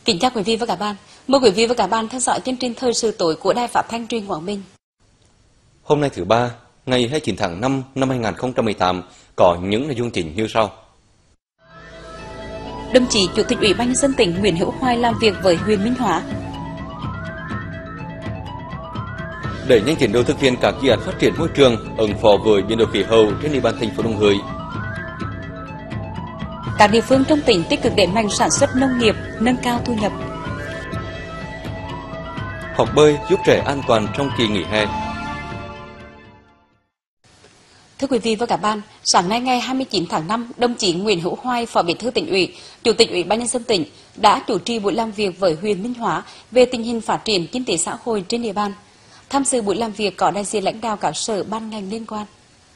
Kính chào quý vị và các bạn. Mời quý vị và các bạn theo dõi chương trình thời sự tối của Đài Phát thanh Truyền Quảng Bình. Hôm nay thứ ba, ngày 29 tháng 5 năm 2018 có những nội dung chính như sau. Đồng chí Chủ tịch Ủy ban nhân dân tỉnh Nguyễn Hữu Hoài làm việc với huyện Minh Hóa. Đẩy nhanh tiến độ thực hiện các dự án phát triển môi trường, ứng phó với biến đổi khí hậu trên địa bàn thành phố Đồng Hới. Các địa phương trong tỉnh tích cực đẩy mạnh sản xuất nông nghiệp, nâng cao thu nhập. Học bơi giúp trẻ an toàn trong kỳ nghỉ hè. Thưa quý vị và các bạn, sáng nay ngày 29 tháng 5, đồng chí Nguyễn Hữu Hoài, Phó Bí thư Tỉnh ủy, Chủ tịch Ủy ban nhân dân tỉnh đã chủ trì buổi làm việc với huyện Minh Hóa về tình hình phát triển kinh tế xã hội trên địa bàn. Tham dự buổi làm việc có đại diện lãnh đạo các sở ban ngành liên quan.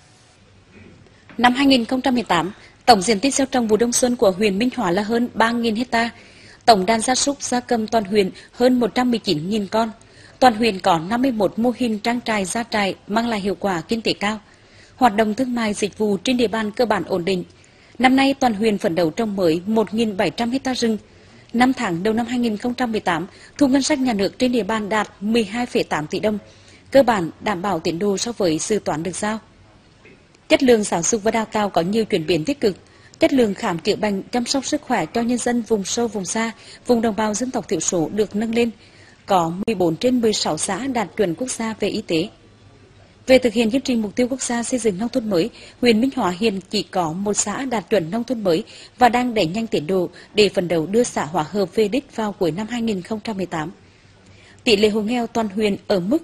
Năm 2018, tổng diện tích gieo trồng vụ đông xuân của huyện Minh Hóa là hơn 3.000 ha. Tổng đàn gia súc gia cầm toàn huyện hơn 119.000 con. Toàn huyện có 51 mô hình trang trại gia trại mang lại hiệu quả kinh tế cao. Hoạt động thương mại dịch vụ trên địa bàn cơ bản ổn định. Năm nay toàn huyện phấn đấu trồng mới 1.700 ha rừng. 5 tháng đầu năm 2018, thu ngân sách nhà nước trên địa bàn đạt 12,8 tỷ đồng, cơ bản đảm bảo tiến độ so với dự toán được giao. Chất lượng giáo dục và đào tạo có nhiều chuyển biến tích cực. Chất lượng khám chữa bệnh, chăm sóc sức khỏe cho nhân dân vùng sâu, vùng xa, vùng đồng bào dân tộc thiểu số được nâng lên. Có 14 trên 16 xã đạt chuẩn quốc gia về y tế. Về thực hiện chương trình mục tiêu quốc gia xây dựng nông thôn mới, huyện Minh Hóa hiện chỉ có một xã đạt chuẩn nông thôn mới và đang đẩy nhanh tiến độ để phấn đấu đưa xã hòa hợp về đích vào cuối năm 2018. Tỷ lệ hộ nghèo toàn huyện ở mức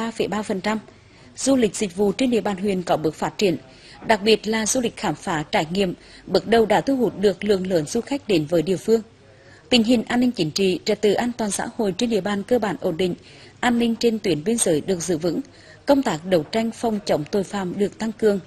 33,3%. Du lịch dịch vụ trên địa bàn huyện có bước phát triển, đặc biệt là du lịch khám phá trải nghiệm, bước đầu đã thu hút được lượng lớn du khách đến với địa phương. Tình hình an ninh chính trị, trật tự an toàn xã hội trên địa bàn cơ bản ổn định, an ninh trên tuyến biên giới được giữ vững, công tác đấu tranh phòng chống tội phạm được tăng cường.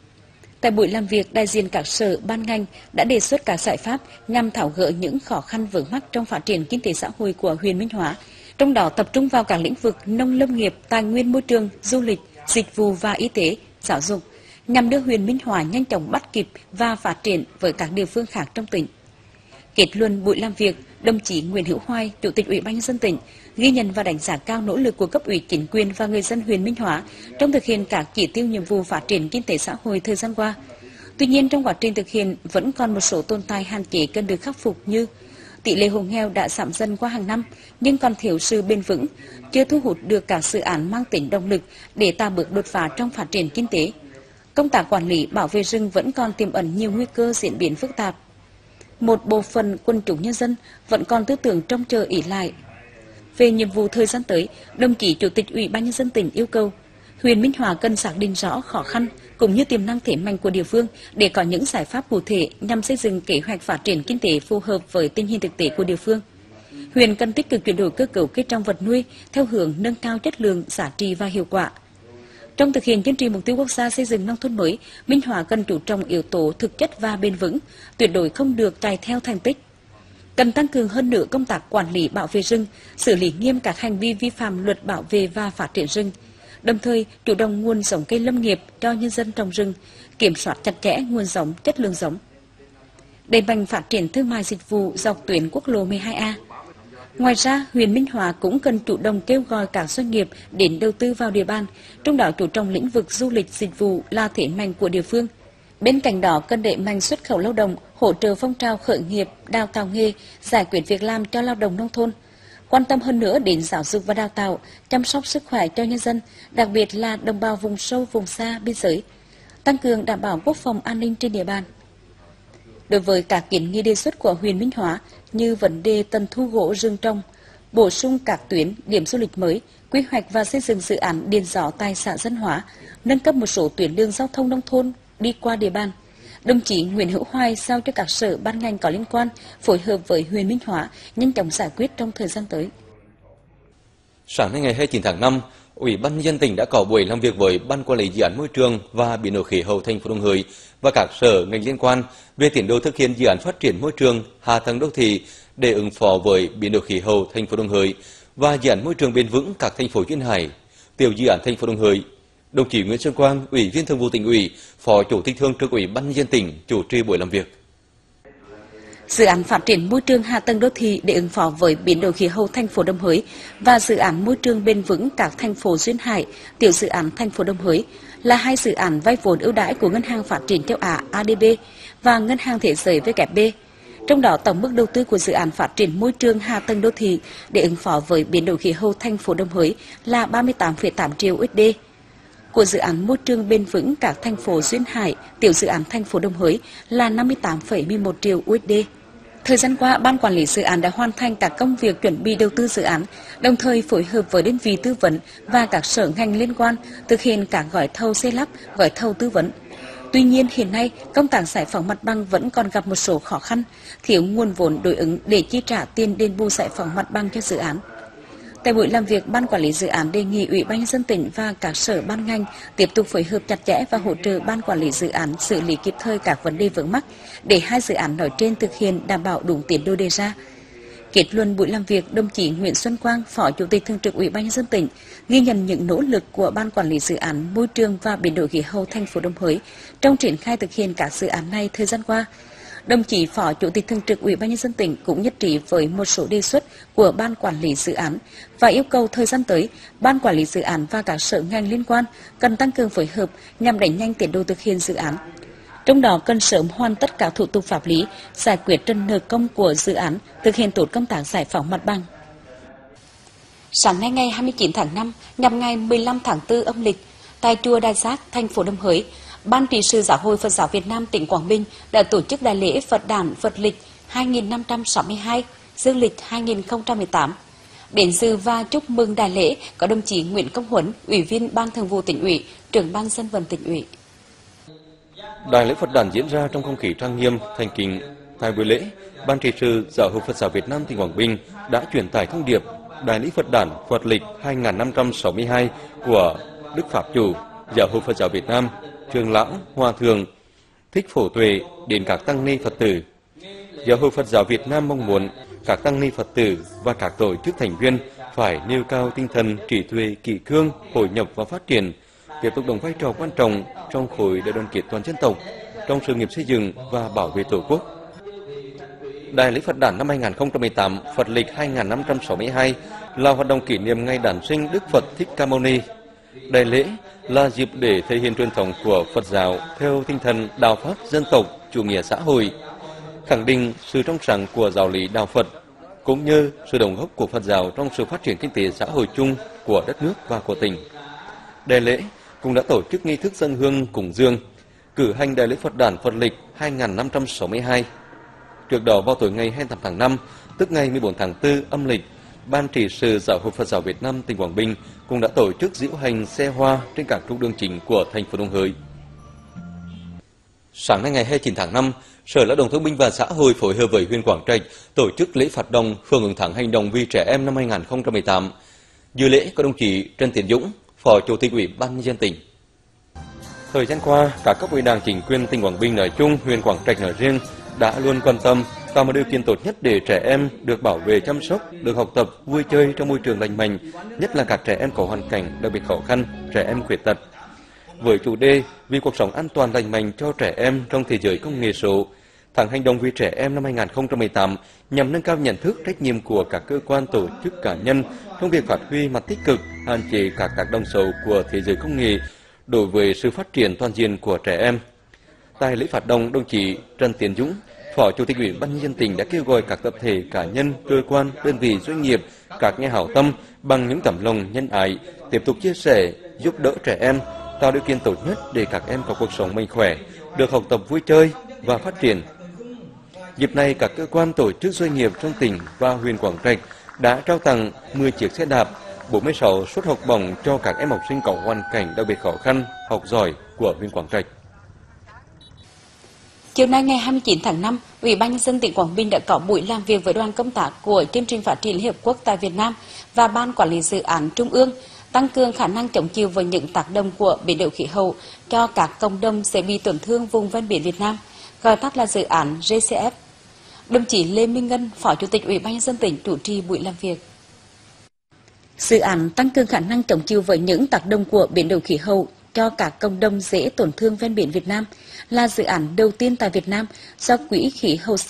Tại buổi làm việc, đại diện các sở ban ngành đã đề xuất các giải pháp nhằm tháo gỡ những khó khăn vướng mắc trong phát triển kinh tế xã hội của huyện Minh Hóa, trong đó tập trung vào các lĩnh vực nông lâm nghiệp, tài nguyên môi trường, du lịch, dịch vụ và y tế, giáo dục, nhằm đưa huyện Minh Hóa nhanh chóng bắt kịp và phát triển với các địa phương khác trong tỉnh. Kết luận buổi làm việc, đồng chí Nguyễn Hữu Hoài, Chủ tịch Ủy ban nhân dân tỉnh, ghi nhận và đánh giá cao nỗ lực của cấp ủy chính quyền và người dân huyện Minh Hóa trong thực hiện các chỉ tiêu nhiệm vụ phát triển kinh tế xã hội thời gian qua. Tuy nhiên, trong quá trình thực hiện vẫn còn một số tồn tại hạn chế cần được khắc phục như tỷ lệ hộ nghèo đã giảm dần qua hàng năm nhưng còn thiếu sự bền vững, chưa thu hút được các dự án mang tính động lực để tạo bước đột phá trong phát triển kinh tế. Công tác quản lý bảo vệ rừng vẫn còn tiềm ẩn nhiều nguy cơ diễn biến phức tạp. Một bộ phận quần chúng nhân dân vẫn còn tư tưởng trông chờ ỷ lại. Về nhiệm vụ thời gian tới, đồng chí Chủ tịch Ủy ban nhân dân tỉnh yêu cầu huyện Minh Hóa cần xác định rõ khó khăn cũng như tiềm năng thế mạnh của địa phương để có những giải pháp cụ thể nhằm xây dựng kế hoạch phát triển kinh tế phù hợp với tình hình thực tế của địa phương. Huyện cần tích cực chuyển đổi cơ cấu cây trồng vật nuôi theo hướng nâng cao chất lượng, giá trị và hiệu quả. Trong thực hiện chương trình mục tiêu quốc gia xây dựng nông thôn mới, Minh Hóa cần chú trọng yếu tố thực chất và bền vững, tuyệt đối không được chạy theo thành tích. Cần tăng cường hơn nữa công tác quản lý bảo vệ rừng, xử lý nghiêm các hành vi vi phạm luật bảo vệ và phát triển rừng. Đồng thời, chủ động nguồn giống cây lâm nghiệp cho nhân dân trồng rừng, kiểm soát chặt chẽ nguồn giống, chất lượng giống. Đẩy mạnh phát triển thương mại dịch vụ dọc tuyến quốc lộ 12A. Ngoài ra, huyện Minh Hóa cũng cần chủ động kêu gọi các doanh nghiệp đến đầu tư vào địa bàn, trong đó chú trọng lĩnh vực du lịch dịch vụ là thế mạnh của địa phương. Bên cạnh đó, cần đẩy mạnh xuất khẩu lao động, hỗ trợ phong trào khởi nghiệp, đào tạo nghề, giải quyết việc làm cho lao động nông thôn. Quan tâm hơn nữa đến giáo dục và đào tạo, chăm sóc sức khỏe cho nhân dân, đặc biệt là đồng bào vùng sâu, vùng xa, biên giới. Tăng cường đảm bảo quốc phòng an ninh trên địa bàn. Đối với các kiến nghị đề xuất của huyện Minh Hóa như vấn đề tận thu gỗ rừng trồng, bổ sung các tuyến, điểm du lịch mới, quy hoạch và xây dựng dự án điện gió tại xã Dân Hóa, nâng cấp một số tuyến đường giao thông nông thôn đi qua địa bàn, đồng chí Nguyễn Hữu Hoài giao cho các sở ban ngành có liên quan phối hợp với huyện Minh Hóa nhanh chóng giải quyết trong thời gian tới. Sáng nay ngày 29 tháng 5, Ủy ban nhân dân tỉnh đã có buổi làm việc với Ban Quản lý Dự án Môi trường và Biến đổi khí hậu thành phố Đồng Hới và các sở ngành liên quan về tiến độ thực hiện dự án phát triển môi trường, hạ tầng đô thị để ứng phó với biến đổi khí hậu thành phố Đồng Hới và dự án môi trường bền vững các thành phố duyên hải, tiểu dự án thành phố Đồng Hới. Đồng chí Nguyễn Xuân Quang, Ủy viên Thường vụ Tỉnh ủy, Phó Chủ tịch Thường trực Ủy ban nhân dân tỉnh chủ trì buổi làm việc. dự án phát triển môi trường hạ tầng đô thị để ứng phó với biến đổi khí hậu thành phố Đồng Hới và dự án môi trường bền vững các thành phố duyên hải, tiểu dự án thành phố Đồng Hới là hai dự án vay vốn ưu đãi của Ngân hàng Phát triển châu Á ADB và Ngân hàng Thế giới WB. Trong đó, tổng mức đầu tư của dự án phát triển môi trường hạ tầng đô thị để ứng phó với biến đổi khí hậu thành phố Đồng Hới là 38,8 triệu USD. Của dự án môi trường bền vững các thành phố duyên hải, tiểu dự án thành phố Đồng Hới là 58,11 triệu USD. Thời gian qua, Ban Quản lý dự án đã hoàn thành các công việc chuẩn bị đầu tư dự án, đồng thời phối hợp với đơn vị tư vấn và các sở ngành liên quan thực hiện các gói thầu xây lắp, gói thầu tư vấn. Tuy nhiên, hiện nay, công tác giải phóng mặt bằng vẫn còn gặp một số khó khăn, thiếu nguồn vốn đối ứng để chi trả tiền đền bù giải phóng mặt bằng cho dự án. Tại buổi làm việc, Ban Quản lý dự án đề nghị Ủy ban nhân dân tỉnh và các sở ban ngành tiếp tục phối hợp chặt chẽ và hỗ trợ Ban Quản lý dự án xử lý kịp thời các vấn đề vướng mắc để hai dự án nói trên thực hiện đảm bảo đúng tiến độ đề ra. Kết luận buổi làm việc, đồng chí Nguyễn Xuân Quang, Phó Chủ tịch Thường trực Ủy ban nhân dân tỉnh, ghi nhận những nỗ lực của Ban Quản lý dự án môi trường và biến đổi khí hậu thành phố Đồng Hới trong triển khai thực hiện các dự án này thời gian qua. Đồng chí Phó Chủ tịch Thường trực Ủy ban nhân dân tỉnh cũng nhất trí với một số đề xuất của Ban Quản lý dự án và yêu cầu thời gian tới, Ban Quản lý dự án và các sở ngành liên quan cần tăng cường phối hợp nhằm đẩy nhanh tiến độ thực hiện dự án. Trong đó cần sớm hoàn tất các thủ tục pháp lý, giải quyết trần nợ công của dự án, thực hiện tốt công tác giải phóng mặt bằng. Sáng nay ngày 29 tháng 5, nhằm ngày 15 tháng 4 âm lịch, tại chùa Đại Giác, thành phố Đồng Hới, Ban trị sự Giáo hội Phật giáo Việt Nam tỉnh Quảng Bình đã tổ chức đại lễ Phật đản Phật lịch 2562, dương lịch 2018. Đến dự và chúc mừng đại lễ có đồng chí Nguyễn Công Huấn, Ủy viên Ban Thường vụ Tỉnh ủy, Trưởng Ban Dân vận Tỉnh ủy. Đại lễ Phật đản diễn ra trong không khí trang nghiêm, thành kính. Tại buổi lễ, Ban trị sự Giáo hội Phật giáo Việt Nam tỉnh Quảng Bình đã truyền tải thông điệp đại lễ Phật đản Phật lịch 2562 của Đức Pháp Chủ Giáo hội Phật giáo Việt Nam, Trường lão, Hòa thượng Thích Phổ Tuệ đến các tăng ni Phật tử. Giáo hội Phật giáo Việt Nam mong muốn các tăng ni Phật tử và các tổ chức thành viên phải nêu cao tinh thần trí tuệ, kỷ cương, hội nhập và phát triển, tiếp tục đóng vai trò quan trọng trong khối đại đoàn kết toàn dân tộc, trong sự nghiệp xây dựng và bảo vệ Tổ quốc. Đại lễ Phật đản năm 2018, Phật lịch 2562 là hoạt động kỷ niệm ngày đản sinh Đức Phật Thích Ca Mâu Ni. Đại lễ là dịp để thể hiện truyền thống của Phật giáo theo tinh thần đạo pháp dân tộc, chủ nghĩa xã hội, khẳng định sự trong sáng của giáo lý đạo Phật, cũng như sự đóng góp của Phật giáo trong sự phát triển kinh tế xã hội chung của đất nước và của tỉnh. Đại lễ cũng đã tổ chức nghi thức dâng hương cúng dường, cử hành đại lễ Phật đản Phật lịch 2562. Trước đó vào tối ngày 28 tháng 5, tức ngày 14 tháng 4 âm lịch, Ban trị sự Giáo hội Phật giáo Việt Nam tỉnh Quảng Bình cũng đã tổ chức diễu hành xe hoa trên các trục đường chính của thành phố Đồng Hới. Sáng nay ngày 29 tháng 5, Sở Lao động Thương binh và Xã hội phối hợp với huyện Quảng Trạch tổ chức lễ phát động hưởng ứng tháng hành động vì trẻ em năm 2018. Dự lễ có đồng chí Trần Tiến Dũng, Phó Chủ tịch Ủy ban nhân dân tỉnh. Thời gian qua, các cấp ủy Đảng, chính quyền tỉnh Quảng Bình nói chung, huyện Quảng Trạch nói riêng đã luôn quan tâm tạo một điều kiện tốt nhất để trẻ em được bảo vệ, chăm sóc, được học tập, vui chơi trong môi trường lành mạnh, nhất là các trẻ em có hoàn cảnh đặc biệt khó khăn, trẻ em khuyết tật. Với chủ đề vì cuộc sống an toàn lành mạnh cho trẻ em trong thế giới công nghệ số, tháng hành động vì trẻ em năm 2018 nhằm nâng cao nhận thức, trách nhiệm của các cơ quan, tổ chức, cá nhân trong việc phát huy mặt tích cực, hạn chế các tác động xấu của thế giới công nghệ đối với sự phát triển toàn diện của trẻ em. Tại lễ phát động, đồng chí Trần Tiến Dũng, Phó Chủ tịch Ủy ban nhân dân tỉnh đã kêu gọi các tập thể, cá nhân, cơ quan, đơn vị, doanh nghiệp, các nhà hảo tâm bằng những tấm lòng nhân ái tiếp tục chia sẻ, giúp đỡ trẻ em, tạo điều kiện tốt nhất để các em có cuộc sống mạnh khỏe, được học tập, vui chơi và phát triển. Dịp này, các cơ quan, tổ chức, doanh nghiệp trong tỉnh và huyện Quảng Trạch đã trao tặng 10 chiếc xe đạp, 46 suất học bổng cho các em học sinh có hoàn cảnh đặc biệt khó khăn, học giỏi của huyện Quảng Trạch. Chiều nay ngày 29 tháng 5, Ủy ban nhân dân tỉnh Quảng Bình đã có buổi làm việc với đoàn công tác của Chương trình Phát triển Liên Hiệp Quốc tại Việt Nam và Ban Quản lý Dự án Trung ương, tăng cường khả năng chống chịu với những tác động của biến đổi khí hậu cho các cộng đồng dễ bị tổn thương vùng ven biển Việt Nam, gọi tắt là dự án GCF. Đồng chí Lê Minh Ngân, Phó Chủ tịch Ủy ban nhân dân tỉnh chủ trì buổi làm việc. Dự án tăng cường khả năng chống chịu với những tác động của biến đổi khí hậu cho các cộng đồng dễ tổn thương ven biển Việt Nam là dự án đầu tiên tại Việt Nam do Quỹ Khí hậu xanh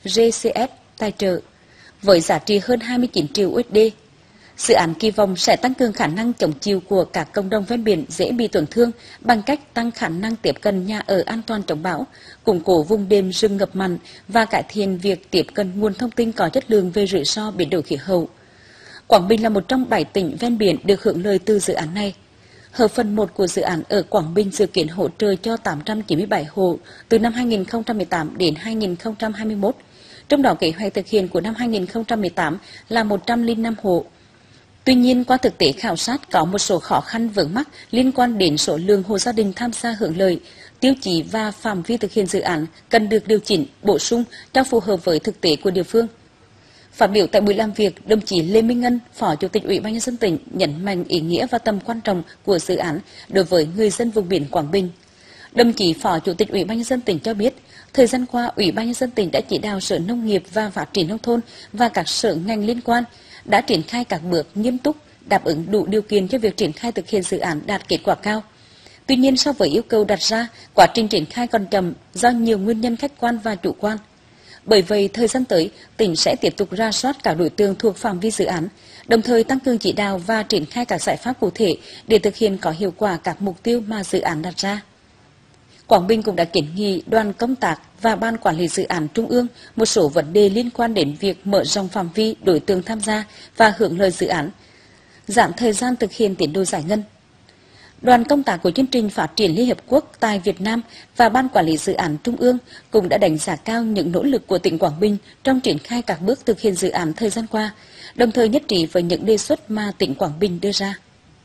GCS tài trợ với giá trị hơn 29 triệu USD. Dự án kỳ vọng sẽ tăng cường khả năng chống chịu của các cộng đồng ven biển dễ bị tổn thương bằng cách tăng khả năng tiếp cận nhà ở an toàn chống bão, củng cố vùng đệm rừng ngập mặn và cải thiện việc tiếp cận nguồn thông tin có chất lượng về rủi ro biến đổi khí hậu. Quảng Bình là một trong 7 tỉnh ven biển được hưởng lợi từ dự án này. Hợp phần 1 của dự án ở Quảng Bình dự kiến hỗ trợ cho 897 hộ từ năm 2018 đến 2021. Trong đó kế hoạch thực hiện của năm 2018 là 105 hộ. Tuy nhiên, qua thực tế khảo sát có một số khó khăn vướng mắc liên quan đến số lượng hộ gia đình tham gia hưởng lợi, tiêu chí và phạm vi thực hiện dự án cần được điều chỉnh, bổ sung cho phù hợp với thực tế của địa phương. Phát biểu tại buổi làm việc, đồng chí Lê Minh Ngân, Phó Chủ tịch Ủy ban nhân dân tỉnh nhấn mạnh ý nghĩa và tầm quan trọng của dự án đối với người dân vùng biển Quảng Bình. Đồng chí Phó Chủ tịch Ủy ban nhân dân tỉnh cho biết, thời gian qua, Ủy ban nhân dân tỉnh đã chỉ đạo Sở Nông nghiệp và Phát triển nông thôn và các sở ngành liên quan đã triển khai các bước nghiêm túc, đáp ứng đủ điều kiện cho việc triển khai thực hiện dự án đạt kết quả cao. Tuy nhiên, so với yêu cầu đặt ra, quá trình triển khai còn chậm do nhiều nguyên nhân khách quan và chủ quan. Bởi vậy, thời gian tới, tỉnh sẽ tiếp tục rà soát các đối tượng thuộc phạm vi dự án, đồng thời tăng cường chỉ đạo và triển khai các giải pháp cụ thể để thực hiện có hiệu quả các mục tiêu mà dự án đặt ra. Quảng Bình cũng đã kiến nghị đoàn công tác và ban quản lý dự án trung ương một số vấn đề liên quan đến việc mở rộng phạm vi đối tượng tham gia và hưởng lợi dự án, giảm thời gian thực hiện tiến độ giải ngân. Đoàn công tác của chương trình phát triển Liên Hiệp Quốc tại Việt Nam và ban quản lý dự án trung ương cũng đã đánh giá cao những nỗ lực của tỉnh Quảng Bình trong triển khai các bước thực hiện dự án thời gian qua, đồng thời nhất trí với những đề xuất mà tỉnh Quảng Bình đưa ra.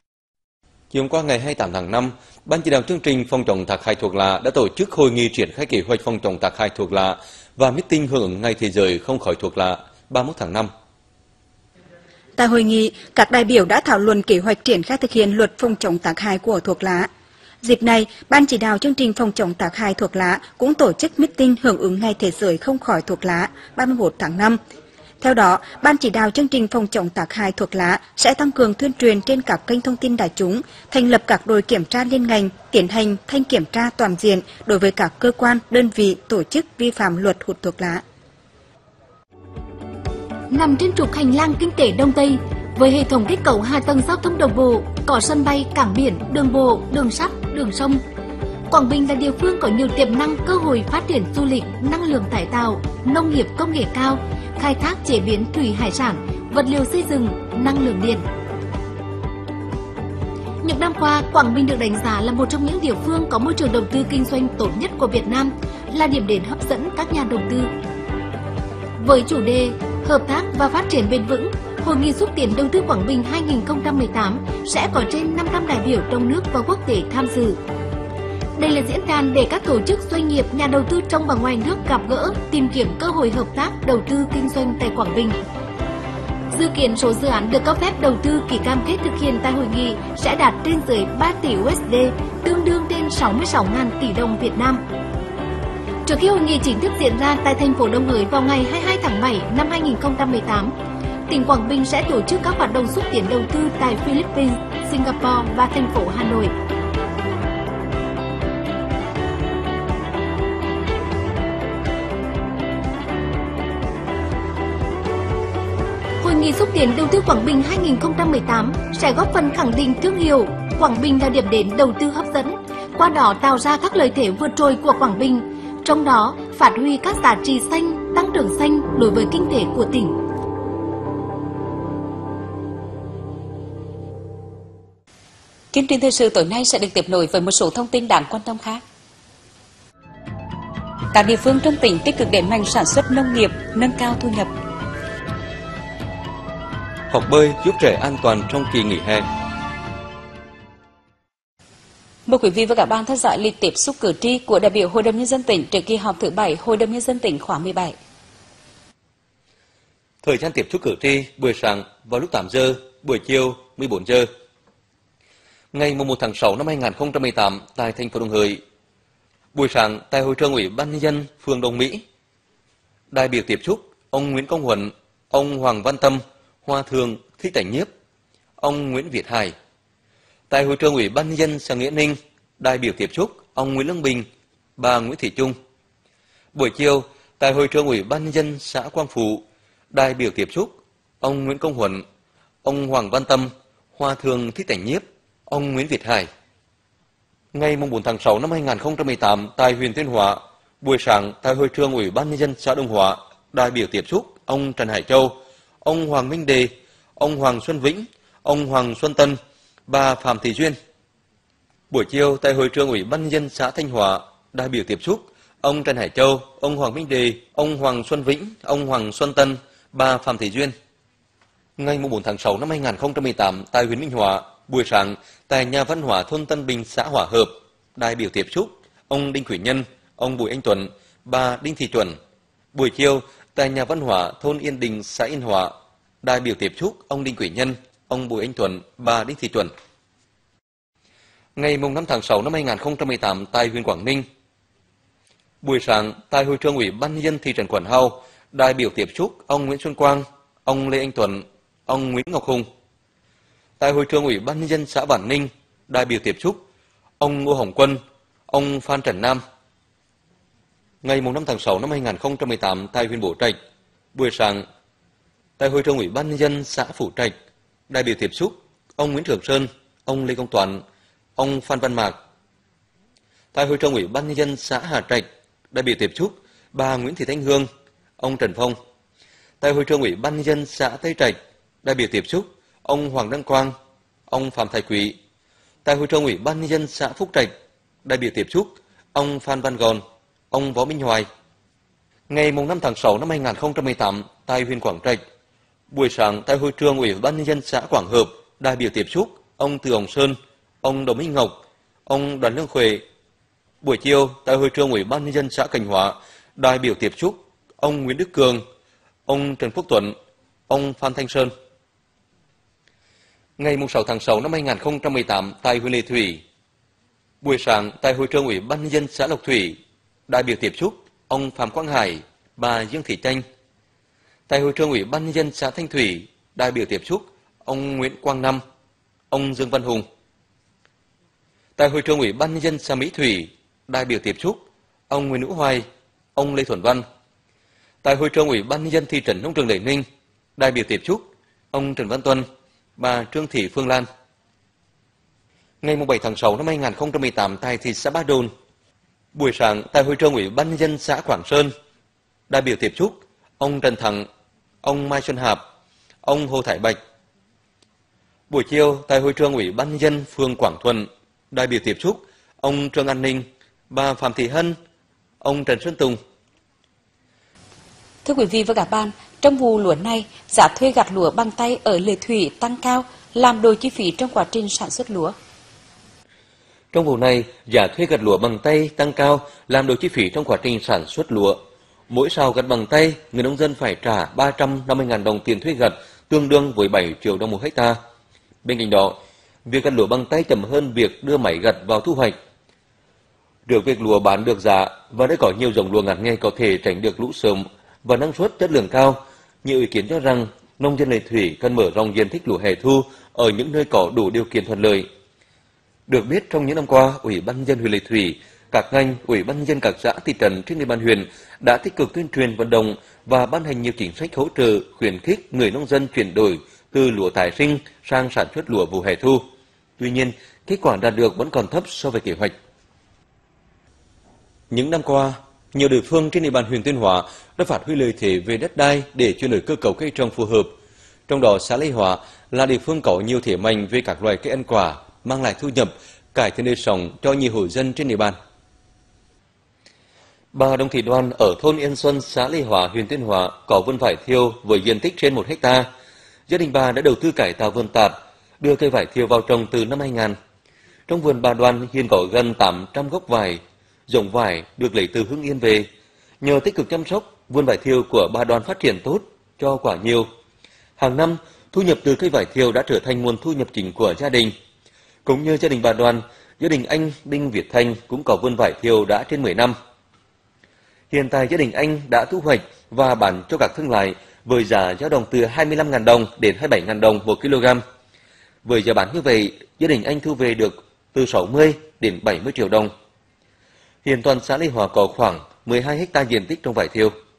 Chiều qua ngày 28 tháng 5, Ban chỉ đạo chương trình phòng chống tác hại thuốc lá đã tổ chức hội nghị triển khai kế hoạch phòng chống tác hại thuốc lá và meeting hưởng ứng Ngày Thế giới không khói thuốc lá 31 tháng 5. Tại hội nghị, các đại biểu đã thảo luận kế hoạch triển khai thực hiện luật phòng chống tác hại của thuốc lá. Dịp này, Ban chỉ đạo chương trình phòng chống tác hại thuốc lá cũng tổ chức meeting hưởng ứng Ngày Thế giới không khói thuốc lá 31 tháng 5. Theo đó, Ban chỉ đạo chương trình phòng chống tác hại thuốc lá sẽ tăng cường tuyên truyền trên các kênh thông tin đại chúng, thành lập các đội kiểm tra liên ngành, tiến hành thanh kiểm tra toàn diện đối với các cơ quan, đơn vị, tổ chức vi phạm luật hút thuốc lá. Nằm trên trục hành lang kinh tế Đông Tây, với hệ thống kết cấu hạ tầng giao thông đồng bộ, có sân bay, cảng biển, đường bộ, đường sắt, đường sông, Quảng Bình là địa phương có nhiều tiềm năng cơ hội phát triển du lịch, năng lượng tái tạo, nông nghiệp công nghệ cao, khai thác chế biến thủy hải sản, vật liệu xây dựng, năng lượng điện. Những năm qua, Quảng Bình được đánh giá là một trong những địa phương có môi trường đầu tư kinh doanh tốt nhất của Việt Nam, là điểm đến hấp dẫn các nhà đầu tư. Với chủ đề Hợp tác và phát triển bền vững, Hội nghị xúc tiến đầu tư Quảng Bình 2018 sẽ có trên 500 đại biểu trong nước và quốc tế tham dự. Đây là diễn đàn để các tổ chức doanh nghiệp, nhà đầu tư trong và ngoài nước gặp gỡ, tìm kiếm cơ hội hợp tác đầu tư kinh doanh tại Quảng Bình. Dự kiến số dự án được cấp phép đầu tư ký cam kết thực hiện tại hội nghị sẽ đạt trên dưới 3 tỷ USD, tương đương trên 66.000 tỷ đồng Việt Nam. Trước khi hội nghị chính thức diễn ra tại thành phố Đồng Hới vào ngày 22 tháng 7 năm 2018, tỉnh Quảng Bình sẽ tổ chức các hoạt động xúc tiến đầu tư tại Philippines, Singapore và thành phố Hà Nội. Hội nghị xúc tiến đầu tư Quảng Bình 2018 sẽ góp phần khẳng định thương hiệu Quảng Bình là điểm đến đầu tư hấp dẫn, qua đó tạo ra các lợi thế vượt trội của Quảng Bình, trong đó phát huy các giá trị xanh, tăng trưởng xanh đối với kinh tế của tỉnh. Chương trình thời sự tối nay sẽ được tiếp nối với một số thông tin đáng quan tâm khác. Các địa phương trong tỉnh tích cực đẩy mạnh sản xuất nông nghiệp, nâng cao thu nhập. Học bơi giúp trẻ an toàn trong kỳ nghỉ hè. Mời quý vị và các bạn theo dõi lịch tiếp xúc cử tri của đại biểu Hội đồng Nhân dân tỉnh trước kỳ họp thứ 7 Hội đồng Nhân dân tỉnh khóa 17. Thời gian tiếp xúc cử tri buổi sáng vào lúc 8 giờ, buổi chiều 14 giờ. Ngày 1 tháng 6 năm 2018 tại thành phố Đồng Hới. Buổi sáng tại hội trường Ủy ban nhân dân phường Đồng Mỹ. Đại biểu tiếp xúc ông Nguyễn Công Huấn, ông Hoàng Văn Tâm, Hòa thượng Thích Tánh Nhiếp, ông Nguyễn Việt Hải. Tại hội trường Ủy ban nhân dân xã Nghĩa Ninh, đại biểu tiếp xúc ông Nguyễn Lương Bình, bà Nguyễn Thị Trung. Buổi chiều, Tại hội trường Ủy ban nhân dân xã Quang Phú, đại biểu tiếp xúc ông Nguyễn Công Huấn, ông Hoàng Văn Tâm, Hòa thượng Thích Tánh Nhiếp, ông Nguyễn Việt Hải. Ngày 4 tháng 6 năm 2018 tại huyện Tuyên Hóa, buổi sáng tại hội trường Ủy ban nhân dân xã Đông Hóa, đại biểu tiếp xúc ông Trần Hải Châu, ông Hoàng Minh Đề, ông Hoàng Xuân Vĩnh, ông Hoàng Xuân Tân, bà Phạm Thị Duyên. Buổi chiều tại hội trường Ủy ban nhân dân xã Thanh Hóa, đại biểu tiếp xúc ông Trần Hải Châu, ông Hoàng Minh Đề, ông Hoàng Xuân Vĩnh, ông Hoàng Xuân Tân, bà Phạm Thị Duyên. Ngày 4 tháng 6 năm 2018 tại huyện Minh Hóa, buổi sáng tại nhà văn hóa thôn Tân Bình xã Hòa Hợp, đại biểu tiếp xúc ông Đinh Thủy Nhân, ông Bùi Anh Tuấn, bà Đinh Thị Chuẩn. Buổi chiều tại nhà văn hóa thôn Yên Đình xã Yên Hòa, đại biểu tiếp xúc ông Đinh Thủy Nhân, ông Bùi Anh Tuấn, bà Đinh Thị Chuẩn. Ngày 5 tháng 6 năm 2018 tại huyện Quảng Ninh, buổi sáng tại hội trường Ủy ban nhân dân thị trấn Quảng Hào, đại biểu tiếp xúc ông Nguyễn Xuân Quang, ông Lê Anh Tuấn, ông Nguyễn Ngọc Hùng. Tại hội trường Ủy ban nhân dân xã Vạn Ninh, đại biểu tiếp xúc ông Ngô Hồng Quân, ông Phan Trần Nam. Ngày 5 tháng 6 năm 2018 tại huyện Bố Trạch, buổi sáng tại hội trường Ủy ban nhân dân xã Phủ Trạch, đại biểu tiếp xúc ông Nguyễn Trường Sơn, ông Lê Công Toán, ông Phan Văn Mạc. Tại hội trường Ủy ban nhân dân xã Hà Trạch, đại biểu tiếp xúc bà Nguyễn Thị Thanh Hương, ông Trần Phong. Tại hội trường Ủy ban nhân dân xã Tây Trạch, đại biểu tiếp xúc ông Hoàng Đăng Quang, ông Phạm Thái Quý. Tại hội trường Ủy ban nhân dân xã Phúc Trạch, đại biểu tiếp xúc ông Phan Văn Gòn, ông Võ Minh Hoài. Ngày 5 tháng 6 năm 2018 tại huyện Quảng Trạch, buổi sáng tại hội trường Ủy ban nhân dân xã Quảng Hợp, đại biểu tiếp xúc ông Từ Hồng Sơn, ông Đỗ Minh Ngọc, ông Đoàn Lương Khuê. Buổi chiều tại hội trường Ủy ban nhân dân xã Cảnh Hóa, đại biểu tiếp xúc ông Nguyễn Đức Cường, ông Trần Quốc Tuấn, ông Phan Thanh Sơn. Ngày 6 tháng 6 năm 2018 tại huyện Lệ Thủy, buổi sáng tại hội trường Ủy ban nhân dân xã Lộc Thủy, đại biểu tiếp xúc ông Phạm Quang Hải, bà Dương Thị Tranh. Tại hội trường Ủy ban nhân dân xã Thanh Thủy, đại biểu tiếp xúc ông Nguyễn Quang Năm, ông Dương Văn Hùng. Tại hội trường Ủy ban nhân dân xã Mỹ Thủy, đại biểu tiếp xúc ông Nguyễn Hữu Hoài, ông Lê Thuần Văn. Tại hội trường Ủy ban nhân dân thị trấn Nông Trường Lệ Ninh, đại biểu tiếp xúc ông Trần Văn Tuân, bà Trương Thị Phương Lan. Ngày 7 tháng 6 năm 2018 tại thị xã Ba Đồn, buổi sáng tại hội trường Ủy ban nhân dân xã Quảng Sơn, đại biểu tiếp xúc ông Trần Thắng, ông Mai Xuân Hạp, ông Hồ Thái Bạch. Buổi chiều tại hội trường Ủy ban nhân dân phường Quảng Thuận, đại biểu tiếp xúc ông Trương An Ninh, bà Phạm Thị Hân, ông Trần Xuân Tùng. Thưa quý vị và các bạn, trong vụ lúa này, giá thuê gặt lúa bằng tay ở Lệ Thủy tăng cao, làm đổi chi phí trong quá trình sản xuất lúa. Trong vụ này, giá thuê gặt lúa bằng tay tăng cao, làm đổi chi phí trong quá trình sản xuất lúa. Mỗi sào gặt bằng tay, người nông dân phải trả 350.000 đồng tiền thuê gặt, tương đương với 7 triệu đồng một hecta. Bên cạnh đó, việc gặt lúa bằng tay chậm hơn việc đưa máy gặt vào thu hoạch. Được việc lúa bán được giá và đã có nhiều dòng lúa ngắn ngày có thể tránh được lũ sớm và năng suất chất lượng cao, nhiều ý kiến cho rằng nông dân Lệ Thủy cần mở rộng diện tích lúa hè thu ở những nơi có đủ điều kiện thuận lợi. Được biết, trong những năm qua, Ủy ban nhân dân huyện Lệ Thủy, các ngành, Ủy ban nhân dân các xã thị trấn trên địa bàn huyện đã tích cực tuyên truyền vận động và ban hành nhiều chính sách hỗ trợ khuyến khích người nông dân chuyển đổi từ lúa tái sinh sang sản xuất lúa vụ hè thu. Tuy nhiên, kết quả đạt được vẫn còn thấp so với kế hoạch. Những năm qua, nhiều địa phương trên địa bàn huyện Tuyên Hóa đã phát huy lợi thế về đất đai để chuyển đổi cơ cấu cây trồng phù hợp. Trong đó, xã Lê Hóa là địa phương có nhiều thế mạnh về các loài cây ăn quả, mang lại thu nhập, cải thiện đời sống cho nhiều hộ dân trên địa bàn. Bà Đồng Thị Đoan ở thôn Yên Xuân, xã Lê Hóa, huyện Tuyên Hóa có vườn vải thiều với diện tích trên 1 hecta. Gia đình bà đã đầu tư cải tạo vườn tạp, đưa cây vải thiều vào trồng từ năm 2000. Trong vườn bà Đoan hiện có gần 800 gốc vải, giống vải được lấy từ Hưng Yên về. Nhờ tích cực chăm sóc, vườn vải thiều của bà Đoan phát triển tốt, cho quả nhiều. Hàng năm, thu nhập từ cây vải thiều đã trở thành nguồn thu nhập chính của gia đình. Cũng như gia đình bà Đoan, gia đình anh Đinh Việt Thanh cũng có vườn vải thiều đã trên 10 năm. Hiện tại gia đình anh đã thu hoạch và bán cho các thương lái với giá dao động từ 25.000 đồng đến 27.000 đồng một kg. Với giá bán như vậy, gia đình anh thu về được từ 60 đến 70 triệu đồng. Hiện toàn xã Lê Hóa có khoảng 12 hecta diện tích trồng vải thiều.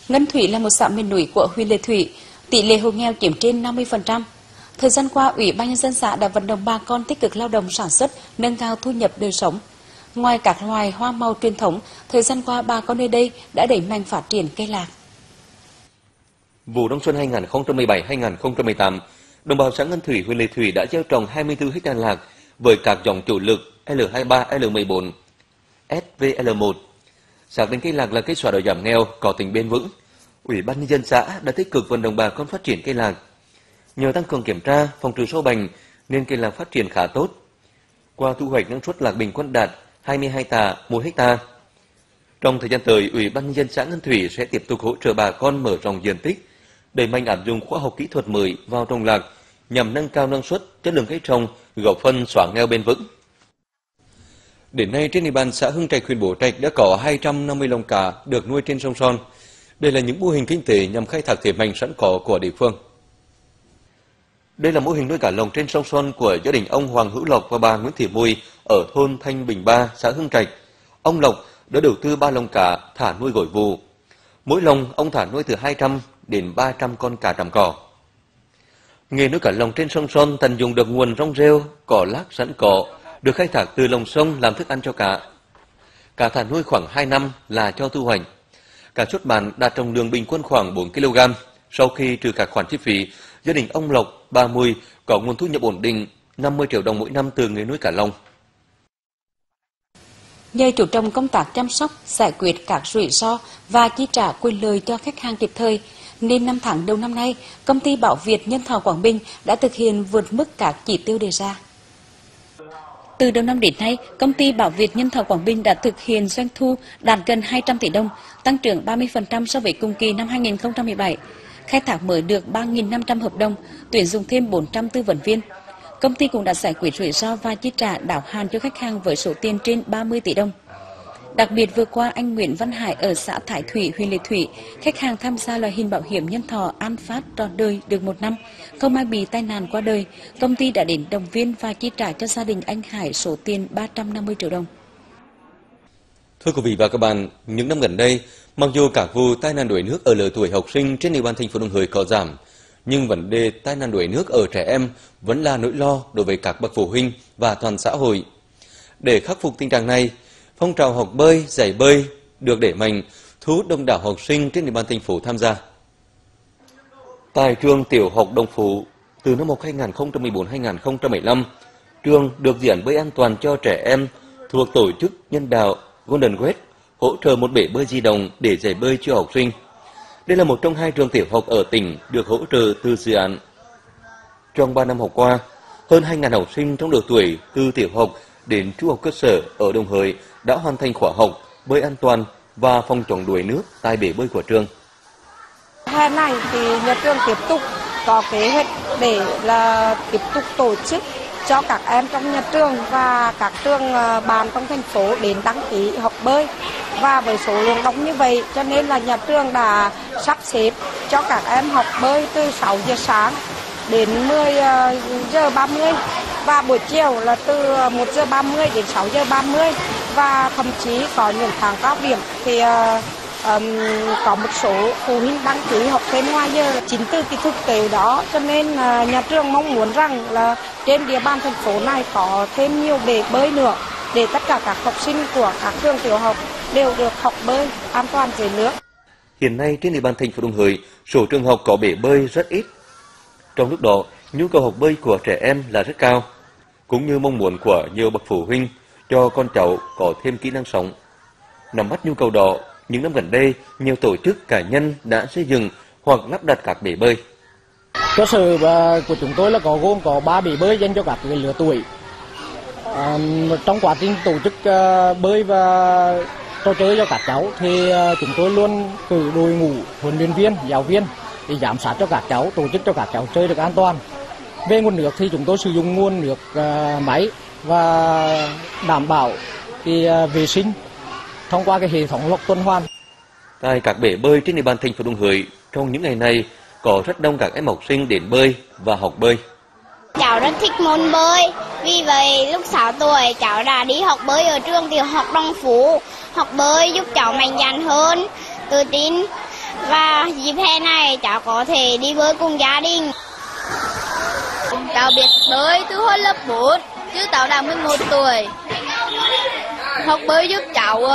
Ngân Thủy là một xã miền núi của huyện Lệ Thủy, tỷ lệ hộ nghèo chiếm trên 50%. Thời gian qua, Ủy ban nhân dân xã đã vận động bà con tích cực lao động sản xuất, nâng cao thu nhập đời sống. Ngoài các loài hoa màu truyền thống, thời gian qua bà con nơi đây đã đẩy mạnh phát triển cây lạc. Vụ đông xuân 2017-2018, đồng bào xã Ngân Thủy, huyện Lệ Thủy đã gieo trồng 24 ha lạc với các dòng chủ lực L23, L14, SVL1. Xác định cây lạc là cây xóa đói giảm nghèo, có tính bền vững. Ủy ban nhân dân xã đã tích cực vận động bà con phát triển cây lạc. Nhờ tăng cường kiểm tra, phòng trừ sâu bệnh nên cây lạc phát triển khá tốt. Qua thu hoạch năng suất lạc bình quân đạt 22 tạ mỗi ha. Trong thời gian tới, Ủy ban nhân dân xã Ngân Thủy sẽ tiếp tục hỗ trợ bà con mở rộng diện tích, đẩy mạnh áp dụng khoa học kỹ thuật mới vào trồng lạc nhằm nâng cao năng suất, chất lượng cây trồng, góp phần xóa nghèo bền vững. Đến nay, trên địa bàn xã Hưng Trạch, huyện Bố Trạch đã có 250 lồng cá được nuôi trên sông Son. Đây là những mô hình kinh tế nhằm khai thác thế mạnh sẵn có của địa phương. Đây là mô hình nuôi cá lồng trên sông Son của gia đình ông Hoàng Hữu Lộc và bà Nguyễn Thị Mùi ở thôn Thanh Bình 3, xã Hưng Trạch. Ông Lộc đã đầu tư 3 lồng cá thả nuôi gội vụ. Mỗi lồng ông thả nuôi từ 200 đến 300 con cá tràm cỏ. Nghề nuôi cá lồng trên sông Son tận dụng được nguồn rong rêu, cỏ lác sẵn có, được khai thác từ lòng sông làm thức ăn cho cá. Cá thả nuôi khoảng 2 năm là cho thu hoạch. Cá xuất bán đạt trọng lượng bình quân khoảng 4 kg. Sau khi trừ các khoản chi phí, gia đình ông Lộc, bà Mùi có nguồn thu nhập ổn định 50 triệu đồng mỗi năm từ nghề nuôi cá lồng. Nhờ chú trọng công tác chăm sóc, giải quyết các rủi ro và chi trả quyền lợi cho khách hàng kịp thời, nên 5 tháng đầu năm nay, công ty Bảo Việt Nhân Thọ Quảng Bình đã thực hiện vượt mức các chỉ tiêu đề ra. Từ đầu năm đến nay, công ty Bảo Việt Nhân Thọ Quảng Bình đã thực hiện doanh thu đạt gần 200 tỷ đồng, tăng trưởng 30% so với cùng kỳ năm 2017. Khai thác mới được 3.500 hợp đồng, tuyển dụng thêm 400 tư vấn viên. Công ty cũng đã giải quyết rủi ro và chi trả đáo hạn cho khách hàng với số tiền trên 30 tỷ đồng. Đặc biệt vừa qua, anh Nguyễn Văn Hải ở xã Thái Thủy, huyện Lệ Thủy, khách hàng tham gia loại hình bảo hiểm nhân thọ An Phát trọn đời được 1 năm, không ai bị tai nạn qua đời. Công ty đã đến động viên và chi trả cho gia đình anh Hải số tiền 350 triệu đồng. Thưa quý vị và các bạn, những năm gần đây, mặc dù các vụ tai nạn đuối nước ở lứa tuổi học sinh trên địa bàn thành phố Đồng Hới có giảm, nhưng vấn đề tai nạn đuối nước ở trẻ em vẫn là nỗi lo đối với các bậc phụ huynh và toàn xã hội. Để khắc phục tình trạng này, phong trào học bơi, dạy bơi được đẩy mạnh, thu hút đông đảo học sinh trên địa bàn thành phố tham gia. Tại trường tiểu học Đồng Phú, từ năm học 2014-2015, trường được dạy bơi an toàn cho trẻ em thuộc tổ chức nhân đạo Golden Gate, hỗ trợ một bể bơi di động để dạy bơi cho học sinh. Đây là một trong 2 trường tiểu học ở tỉnh được hỗ trợ từ dự án. Trong 3 năm học qua, hơn 2.000 học sinh trong độ tuổi từ tiểu học đến trung học cơ sở ở Đồng Hới đã hoàn thành khóa học bơi an toàn và phòng chống đuối nước tại bể bơi của trường. Hè này thì nhà trường tiếp tục có kế hoạch để là tiếp tục tổ chức cho các em trong nhà trường và các trường bạn trong thành phố đến đăng ký học bơi. Và với số lượng đông như vậy cho nên là nhà trường đã sắp xếp cho các em học bơi từ 6 giờ sáng đến 10 giờ 30 và buổi chiều là từ 1 giờ 30 đến 6 giờ 30 và thậm chí có những tháng cao điểm thì có một số phụ huynh đăng ký học thêm ngoài giờ. Chính từ cái thực tế đó cho nên nhà trường mong muốn rằng là trên địa bàn thành phố này có thêm nhiều bể bơi nữa để tất cả các học sinh của các trường tiểu học đều được học bơi an toàn dưới nước. Hiện nay trên địa bàn thành phố Đồng Hới, số trường học có bể bơi rất ít. Trong lúc đó, nhu cầu học bơi của trẻ em là rất cao, cũng như mong muốn của nhiều bậc phụ huynh cho con cháu có thêm kỹ năng sống. Nắm bắt nhu cầu đó, những năm gần đây, nhiều tổ chức cá nhân đã xây dựng hoặc lắp đặt các bể bơi. Cơ sở của chúng tôi là gồm có 3 bể bơi dành cho các lứa tuổi. Trong quá trình tổ chức bơi và trò chơi cho các cháu thì chúng tôi luôn cử đội ngũ huấn luyện viên, giáo viên để giám sát cho các cháu, tổ chức cho các cháu chơi được an toàn. Về nguồn nước thì chúng tôi sử dụng nguồn nước máy và đảm bảo vệ sinh thông qua hệ thống lọc tuần hoàn. Tại các bể bơi trên địa bàn thành phố Đồng Hới, trong những ngày này có rất đông các em học sinh đến bơi và học bơi. Cháu rất thích môn bơi, vì vậy lúc 6 tuổi cháu đã đi học bơi ở trường tiểu học Đồng Phú. Học bơi giúp cháu mạnh dạn hơn, tự tin Và dịp hè này cháu có thể đi bơi cùng gia đình. Cháu biết bơi từ hồi lớp 4, chứ cháu đã 11 tuổi. Học bơi giúp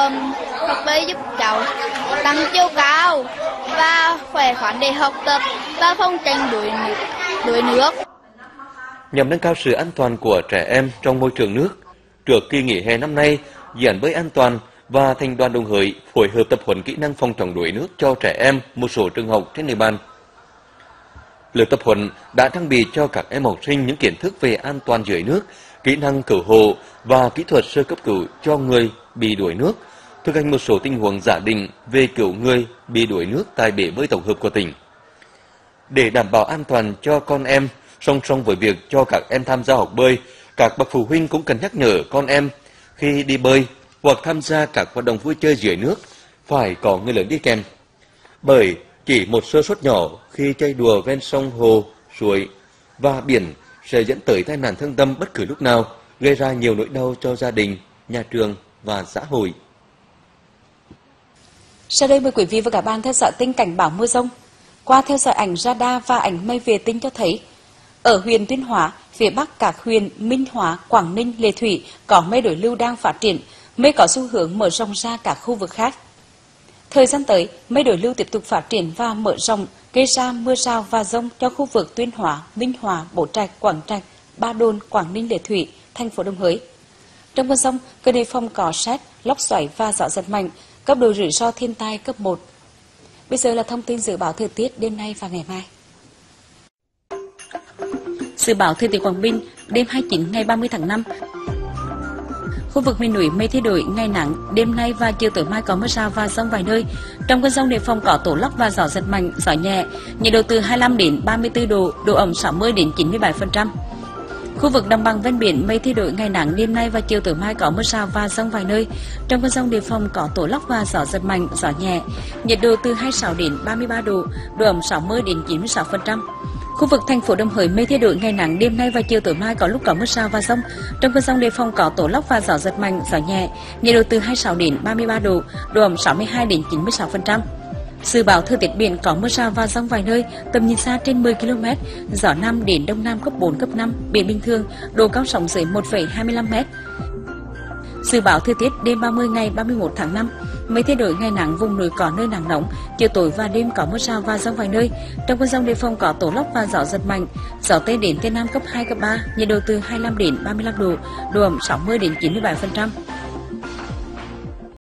cháu tăng chiều cao và khỏe khoắn để học tập và phòng tránh đuối nước. Nhằm nâng cao sự an toàn của trẻ em trong môi trường nước, trước kỳ nghỉ hè năm nay, dự án bơi an toàn và Thành đoàn Đồng Hới phối hợp tập huấn kỹ năng phòng chống đuối nước cho trẻ em một số trường học trên địa bàn. Lớp tập huấn đã trang bị cho các em học sinh những kiến thức về an toàn dưới nước, kỹ năng cứu hộ và kỹ thuật sơ cấp cứu cho người bị đuối nước, thực hành một số tình huống giả định về cứu người bị đuối nước tại bể bơi tổng hợp của tỉnh. Để đảm bảo an toàn cho con em, song song với việc cho các em tham gia học bơi, các bậc phụ huynh cũng cần nhắc nhở con em khi đi bơi hoặc tham gia các hoạt động vui chơi dưới nước phải có người lớn đi kèm. Bởi chỉ một sơ suất nhỏ khi chơi đùa ven sông, hồ, suối và biển sẽ dẫn tới tai nạn thương tâm bất cứ lúc nào, gây ra nhiều nỗi đau cho gia đình, nhà trường và xã hội. Sau đây mời quý vị và các bạn theo dõi tin cảnh báo mưa dông. Qua theo dõi ảnh radar và ảnh mây vệ tinh cho thấy, ở huyện Tuyên Hóa, phía bắc các huyện Minh Hóa, Quảng Ninh, Lệ Thủy có mây đối lưu đang phát triển, mây có xu hướng mở rộng ra các khu vực khác. Thời gian tới, mây đối lưu tiếp tục phát triển và mở rộng, gây ra mưa rào và dông cho khu vực Tuyên Hóa, Minh Hóa, Bố Trạch, Quảng Trạch, Ba Đôn, Quảng Ninh, Lệ Thủy, thành phố Đồng Hới. Trong cơn dông, cần đề phòng có sét, lốc xoáy và gió giật mạnh, cấp độ rủi ro thiên tai cấp 1. Bây giờ là thông tin dự báo thời tiết đêm nay và ngày mai. Dự báo thời tiết Quảng Bình đêm 29 ngày 30 tháng 5. Khu vực miền núi mây thay đổi, ngày nắng, đêm nay và chiều tối mai có mưa rào và dông vài nơi. Trong cơn dông đề phòng có tố lốc và gió giật mạnh, gió nhẹ, nhiệt độ từ 25 đến 34 độ, độ ẩm 60 đến 97%. Khu vực đồng bằng ven biển mây thay đổi, ngày nắng, đêm nay và chiều tối mai có mưa rào và dông vài nơi. Trong cơn dông đề phòng có tố lốc và gió giật mạnh, gió nhẹ, nhiệt độ từ 26 đến 33 độ, độ ẩm 60 đến 96%. Khu vực thành phố Đồng Hới mây thay đổi, ngày nắng, đêm nay và chiều tối mai có lúc có mưa rào và dông. Trong cơn dông đề phòng có tố lốc và gió giật mạnh, gió nhẹ, nhiệt độ từ 26 đến 33 độ, độ ẩm 62 đến 96%. Dự báo thời tiết biển có mưa rào và dông vài nơi, tầm nhìn xa trên 10 km, gió Nam đến Đông Nam cấp 4, cấp 5, biển bình thường, độ cao sóng dưới 1,25 m. Dự báo thời tiết đêm 30 ngày 31 tháng 5, mây thay đổi, ngày nắng, vùng núi có nơi nắng nóng, chiều tối và đêm có mưa rào và dông vài nơi. Trong cơn dông đề phòng có tố lốc và gió giật mạnh, gió Tây đến Tây Nam cấp 2, cấp 3, nhiệt độ từ 25 đến 35 độ, độ ẩm 60 đến 97%.